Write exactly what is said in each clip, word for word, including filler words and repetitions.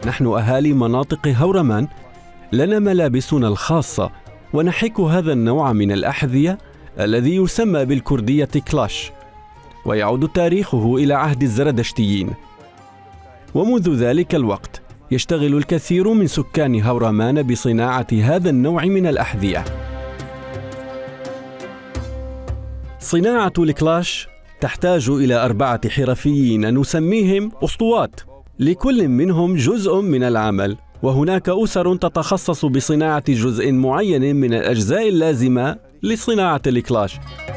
نحن أهالي مناطق هورمان لنا ملابسنا الخاصة، ونحك هذا النوع من الأحذية الذي يسمى بالكردية كلاش، ويعود تاريخه إلى عهد الزردشتيين. ومنذ ذلك الوقت يشتغل الكثير من سكان هورامان بصناعة هذا النوع من الأحذية. صناعة الكلاش تحتاج إلى أربعة حرفيين نسميهم أسطوات، لكل منهم جزء من العمل، وهناك أسر تتخصص بصناعة جزء معين من الأجزاء اللازمة لصناعة الكلاش.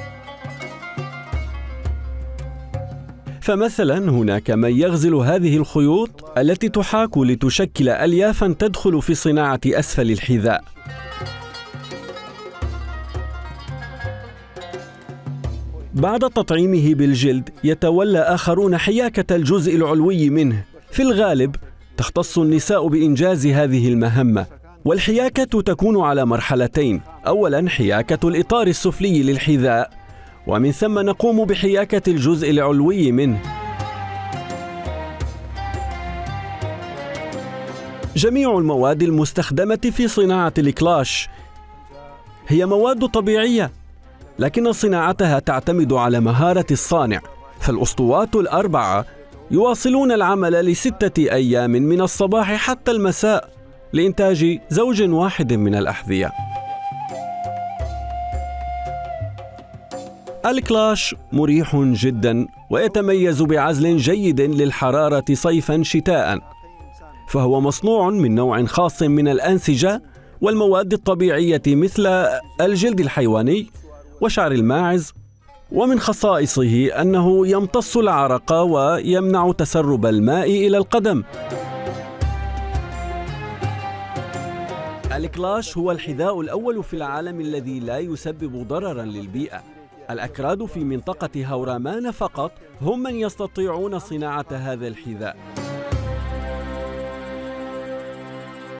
فمثلا هناك من يغزل هذه الخيوط التي تحاك لتشكل أليافا تدخل في صناعة أسفل الحذاء. بعد تطعيمه بالجلد يتولى آخرون حياكة الجزء العلوي منه. في الغالب تختص النساء بإنجاز هذه المهمة، والحياكة تكون على مرحلتين: أولا حياكة الإطار السفلي للحذاء، ومن ثم نقوم بحياكة الجزء العلوي منه. جميع المواد المستخدمة في صناعة الكلاش هي مواد طبيعية، لكن صناعتها تعتمد على مهارة الصانع. فالأسطوات الأربعة يواصلون العمل لستة أيام من الصباح حتى المساء لإنتاج زوج واحد من الأحذية. الكلاش مريح جدا ويتميز بعزل جيد للحرارة صيفا شتاء، فهو مصنوع من نوع خاص من الأنسجة والمواد الطبيعية مثل الجلد الحيواني وشعر الماعز، ومن خصائصه أنه يمتص العرق ويمنع تسرب الماء إلى القدم. الكلاش هو الحذاء الأول في العالم الذي لا يسبب ضررا للبيئة. الأكراد في منطقة هورامان فقط هم من يستطيعون صناعة هذا الحذاء.